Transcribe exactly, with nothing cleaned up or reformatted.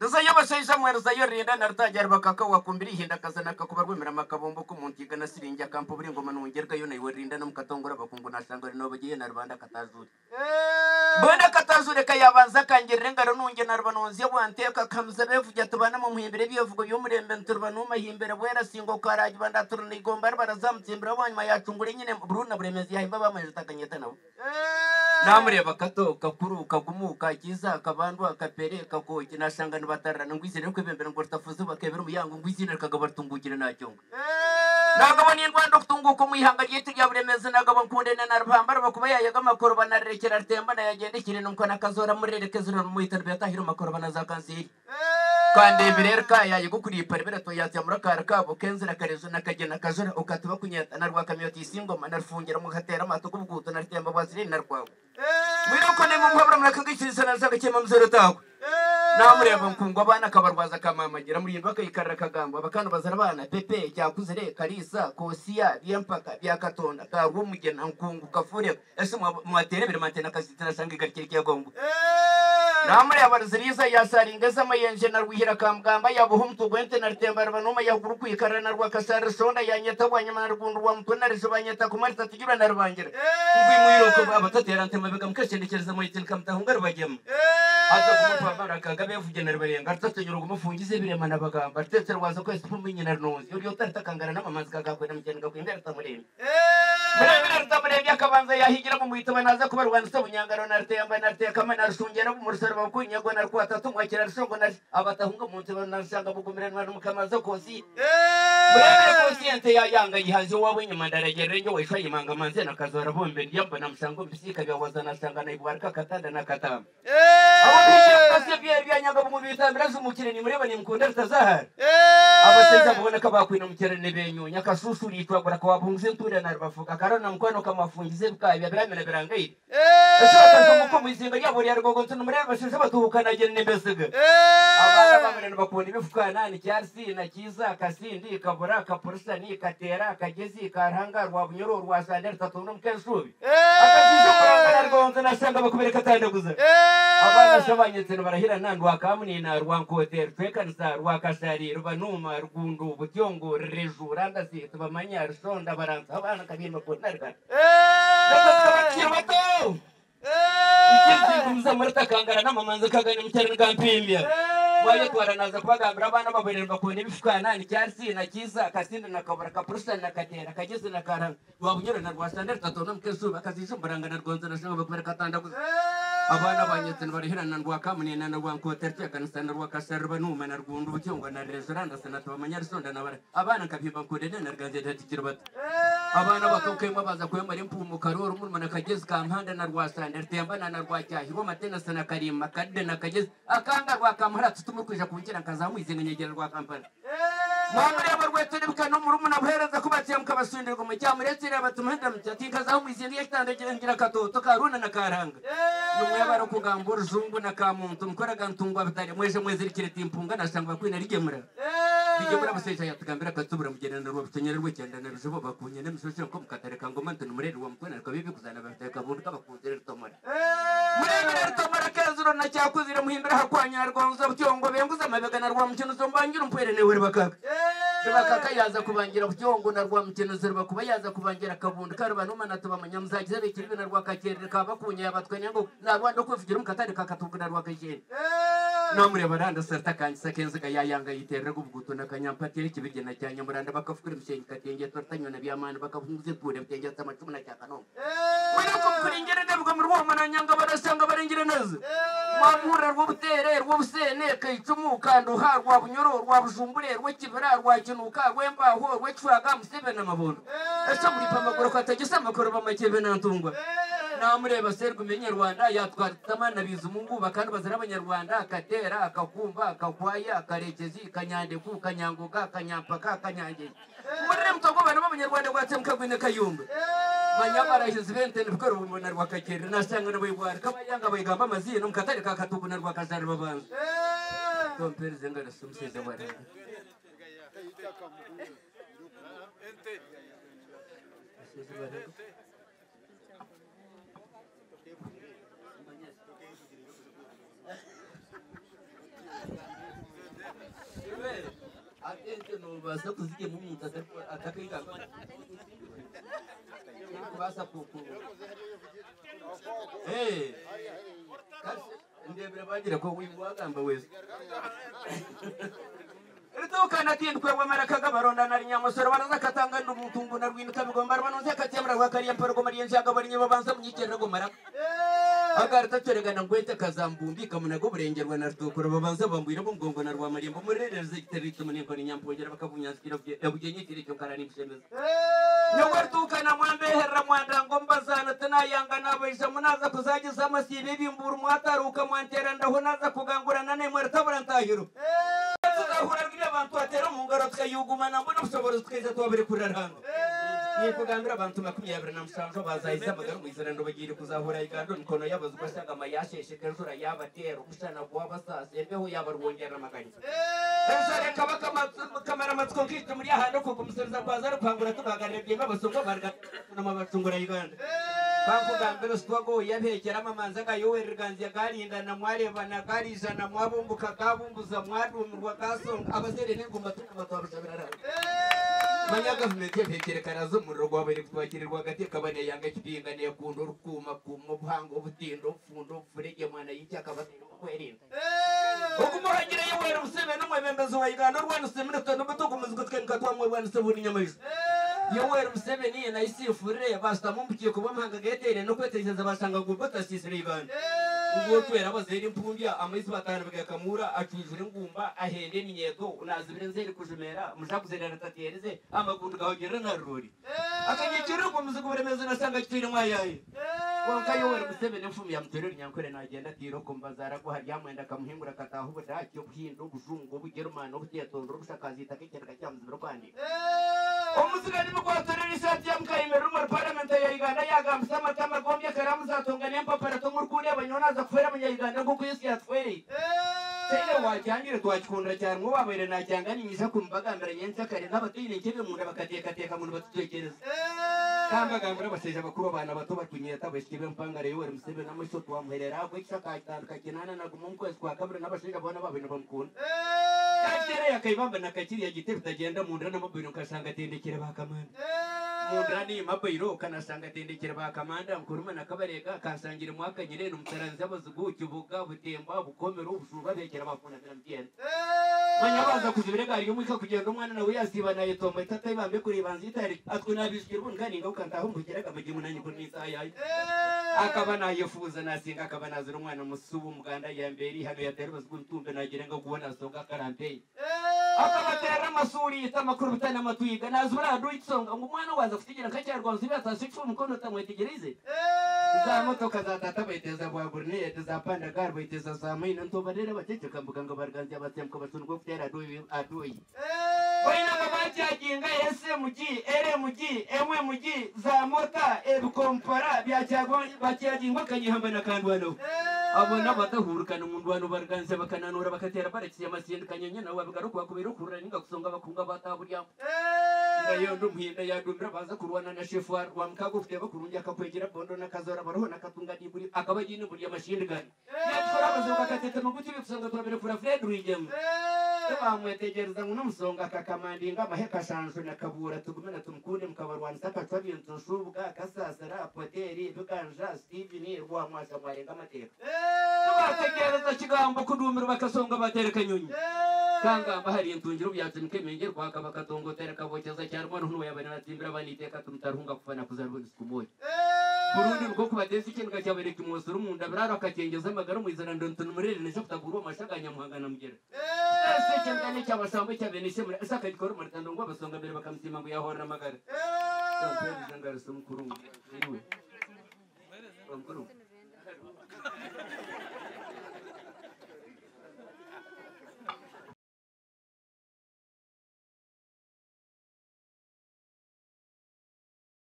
Zayo bashaisha mwera zayo rinda nartajar bakaka wakumbiri hinda kazana kakubarwemera makabombo ku muntiga na sirinja kampo buri ngoma nungerga yo nayo rinda no mukatongora bakungu nashanga no bagiye na Rwanda katazuri Banda katazure kayabanza kangere ngaro nunge na Rwanonzi wanteka kamza bevuga tubana mu muhimbere bivugo yo murembe nturba no mahimbere bwera singo karaji banda turni gombar barazamutsimbira banyuma yacungure nyine Bruna buremezi yahimba bamaje takanyeta nabo namureba kato kakuru kagumuka kiza kabandwa kapere kakoki nashanga batarana ngwizire ko bembera ngo tafuze bakebera umuyango ngwizire kagabartungukire nacyonga nagabo ni Rwanda kutunguko muyihanga ryete rya buremeze nagabo nkundene na Rubambara bakuba yayaga makoro banarekera temba na yagendekire nuko nakazora murerekezero muhitana byatahira makoro banaza kansiri kandi birere kaya yigukuri paribera to yatya murakara kabo kenzira karezo nakagena kazora ukatuba kunyata na rwa kamyoti isingo manarfungira mu gatera matuko buguto na temba bazire na rwawe mwiroko ne mu nkabura murakagikirisa na zagakema mzero tawe namureba nkungu abana kabarwaza kamamagira muri yindwa kayikarira kagambo abakano bazara abana pepe cyakuzere karisa kosiya byempaka byakatonda karwo mugena nkungu kafure ese mwaterebere mantena kazitira sanga igarikire kyagongo namureba ziriza yasaringa zamayenje na rwihira kamgamba yabuhumtu gwente na temba banuma yahuguru kwikarira na rwa kasara sonda yanyeta wanyama na rgundu wa mutuna rizobanyeta kumarita tugira na rubangira ngwi mwiroko abatatera ntema bega mukashendekereza mu yitin kamtahunga rubagema aza kumupambara kagabe yavugenera barenga artatanyura gumufungize biremana bagamba artetera waza kwese puminye na runozi uri utatakangara n'amamanzi kagakwena mugeni gakwenda artamuremye muremere artamuremye akabanza yahigira mu muhita banaza kubarwana se bunyangaro na artemba na artekama na rushungera mu rusaro bakunyago na rwata tumwakira rusongo na abatahunga mu nzira nasanga bugumirana n'umukamaza kosi muremere konsiyente yayanga yihaze wawe nyuma ndaragere nyo wesha yimanga manze na kazora bombe ndiyamba na musango bisika byawaza nasanga na ibaraka katada na katamba Abasya bya byanyaga mu bitambira z'umukire ni mureba ni mukunda rutazahara abaseza mubona ka bakwina mukire ne benyo nyakasusuri itwagura ko wabunze nture na bavuga karana mkwano kamafungize bwabya biramena birangaye ashaka muko muzinga yabo yari gogonto mureba bashize batuhukana gene nembesega abana bamene bakubona ibifuka nani cyarsi na kiza kasindi kabura kapursa ni katera kagezi karanga rwa bunyoro rwa sandera tatuno mkensubi akazizo kuranga rgonzo nashanga bakubereka tandaguza abana shabanyetse barahira nandu akamuni na rwankoter twekanisa rwakashari rubanuma rgundu butyongo reju randasi tubamanya rusonda baranza abana kabima konarga eh kibato ikindi kumza marta kangara namamanza kagane muterne kampimbya waje twaranaza kubagambira abana baberera bakubona ibifuka nani cyarsi na kiza kasindi na kabura kapursa na katera kageze na karanga wabunyoro na rwasandera tatono mkesuba kazijumbaranga na rgonzo na shanga bakubereka tandaguza abana banyetse barihirana rwa kamune na rwa nkoterce kanisa na rwa kasarba numa na rgundu bucyongo na restaurant sanata bamanyar sonda na bara abana kabiba kudene na rganze datikira bat abana batokemo baza kwemara impumu karoro murumana kageze kampanda na rwa sandera temba na rwa cyahiro matena sana karima kadde na kageze akanga rwa kamara tutumu kwija kungira kazamu izengenyegera rwa kampana mwamure abarwetere bikano murumuna buhereza kubatsiye mukabasundira mu cyamuretire abatumenda mutati kazamu izengenyegera kitandegera ngira katoto karuna na karanga yabara kugambura zungu na kamuntu mukoraga ntungwa bitari mweje mwezirikire timpunga nashanga kwina rigemura rigemura baseja yatugambira katubura mugenana rwo butenyere rwo cyenda na bijobo bakunye nemisoshe ko mukatareka ngo mante numureri wa mukona kabibi kuzana bateka buntu kabakunzira rutomara muremere rutomara kezuro na cyakuzira muhimbira hakwanya rwonzo butyongo benguza amabega na rwa mukino zombangira umpere newe bakaka bakaka yaza kubangira butyongo na rwa mukino zirba kuba yaza kubangira kabundu karubanuma natubamanya muzagize bekirwe na rwa kakerere kabakunye abatwenya ngo nabando kwivugira umukatari kakatubuna rwa kajene namure baranda sarta kanisa kenzaga yayanga yiterera gubuguto na kanyampatire kibigena cyanya muranda bakafukura bishenyi katenge tortanyo na byamana bakafunguze ture bitenge amacumu na cyakano wera ko kuringere ndabwo mu rwoma na nyanga barasanga barengire neza mwamura rwo butere rwo busene kayicumu kandu ha rwa bunyoro rwa bujumbure rwo kibara rwa kinuka rwemba ho rwo cyuraga musebe na mabondo ese muri pamagoro katagisa makoro bamakebe nantungwa namureba sergu menye Rwanda yatwara tamana bizumungu bakandi bazara abanyarwanda akatera akakumva akakwaya akarekezi kanyandeku kanyangoga kanyampaka kanyange murere mtogo bana b'abanyarwanda gwatse mukagwine kayumba manyabara hizvente ndikoro bumona rwakakere nasanga nabayibwara kabayanga bayigamba amaziye no mukatari kakatubuna rwakazara babanza tompere zengara sumseze bare Atende no basa kuzige mu muntu atakayiga. Basa kuku. Eh. Ndebera bagira ko wimwagamba wese. Itu kana tindwe wamara kagabaronda nari nyamusoro baraza katanga ndumutungu na rwinuka bigomba banoze katemra wakariya mparo ko mariye nshaka bari nyeba banza munyikera gomara. Agarta ceregana ngwete kazambumbi kamunago burengerwa na rtukura babanza bambwira bumgongo na rwa mariye mumurereze iterito muniko ni nyampongera bakabunyazikira yabugenye kiri cyo karani bishemeza. Nyowertukana mwambe herra mwanda ngomba zana tana yanga nabaisha munaza kuzagiza amasibe bimbura mwataruka mwantera ndaho naza kugangurana ne mwertabura ntahiro. Tuzahura rw'ibyo abantu batera mu ngaro tukayugumana mbona bushobozi twese twabere kuraranga. Niye kugambira abantu makumyabiri na musanzo bazayiza amagara mu izerando bagire kuzahura igando nkono yabaza ugasanga amayasheshe kajura yabatera umushana kwa basase ebeho yabarwongera amaganya. Ese kaba kamera matsko kito muri ahando ko kumusereza kwazara kwangura tubagarira byema basonga barga n'amabacungura iganda. Kakugambira sitwago yabekera amamanza gayowerera ganzi garinda na mwarebana garijana mwabumbuka kabumbuza mwadumurwa kasonga abazere n'ingumba tukubatwabishabira. Manya government yabekere karazo muriro gwabere twakirirwa gate kabane yanga kipingane yakundo rukuma kumo buhango butindo fundo furege mwana yicyaka batero kwerinda. Okumuhagira yewera usebe no mwebembezo wayigana rwano semene tondo batoko muzuko tkenka twamwe rwano sebuni nyamayisa. Yoweri Museveni na isi furire basta mumbukiye kuba mpanga getere no kwetereza basanga gubota sisire ibanda. Ngo twera bazeri mpumbya amaizi batana bagakamura acujure ngumba ahende n'inyeto unazibire nzeri kujumera mushakuzera ratatereze amagundu gahogera na ruri. Akanyikira ko muzuko buremeze nasanga kitire mwayaye. Wonka Yoweri Museveni mfumi ya mtereri nyankore nagenda tiro kombazara ko hari yamwenda kamuhingura kataho budaki obuhindo bujungo bugerumano butiyatondoro bushakazi takekera cyamuzibiro kwandi. Omusigani mukwatorera ishati ya mukayimero mu parliament ya Uganda yagamsa amatama gombye karamu zatongane mpapara to murkuri abanyonaza kufera mu Uganda ngo kuyisi yatwere. Tele wajyangire twakikundira cyane mwo babere nacyangani nyisha kumbagambira nyenza kare n'abatine nkebe mu ndabakateka teka mu batutekereza. Kamba gambira baseje bakuru abana bato batunyeta bashyibe mpangare Yoweri Museveni n'amusho twamuherera ko ishaka itandika kinana na gumunkwezi kwa kabiri n'abashinga bona babino bamukunda. Yakere yakayibamba nakakiri yagite bitagenda mu ndana n'amabino kasanga tendekere bakamanda. Mundrani mabayiro kanasanga tendekere bakamanda mkuruma nakabareka kansangira mwaka nyine n'umutaranza bazugu kibuga butemba bukomero ubushuba bekera bafuna birambyenda. Manyabaza kuzibirega ari umwika kugenda umwana nawe yasiba na yetomba itata ibambe kuri banzitari atwe nabishikira ubungani ngo kantaho mugeraga bagiye munanyi ko nisayaye. Akaba nayifuza nasinga akaba nazira umwana musubu muganda ya mbere hano yatera bazgu ntumbe nagira ngo kubona songa karante. Akabatera amasuri itamakuru bitana amatuyiga nazura aduitsonga ngo umwana waza kutigera kacyarwa nziba tashifu mukono tamwetegereze. Za motoka za tata bayiteza bwa burne za panda gar bayiteza za maina ntobarera bateke kambuga ngo barganzi abatemko batungo kutera aduyi aduyi. Oina mabati aginga S M G R M G M M G za mota ebikompara byacyago bacyagingwa kanyihamba nakandwano. Abona batahurukana umuntu wano barganze bakananura bakatera barakiye amasindi kanyenya nawe babigaruka kubera kurura ninga kusonga bakunga bataburya. Ndayo ndumhinda yadumbira baza kurwana na chef wa mkago ufite bakurunja akakwegera bondo nakazora baroho nakatunga diburi akabagine buri amashindi gani. Yakora bazoka katete muguti bikusonga turabere kura Fred Rwigema. Bamwetegereza ngo n'umusonga kakamandinga amaheka shanjwe nakabura tugumena tumkunde mukabarwana saka twabiye ntushubwa kasasara poteri buganja Steven rwa mwasha mwarenga amateka. Tubategereza kigambo kudumira bakasonga batereka nyunyi. Kangamba hari intungiro byatse mkemenge kwaka bakatongotera kabokeza cyarwa n'uno yabana natimbira baniteka tumutarunga kufana kuzarwa sikumoye. Burundi nuko kubateza ikintu gacyabere kimosura umunda biraro akakengeza amagara mu izana ndonto numurere nesha kutagura amashaganya muhangana mugera. Ese cyangane cyabashambo cyabenishe muri asaka gikora mu rutando ngo basonga mbere bakamutima ngo yahora amagara. Cyangwa bizangara sumukuru. Iwe. Mukuru.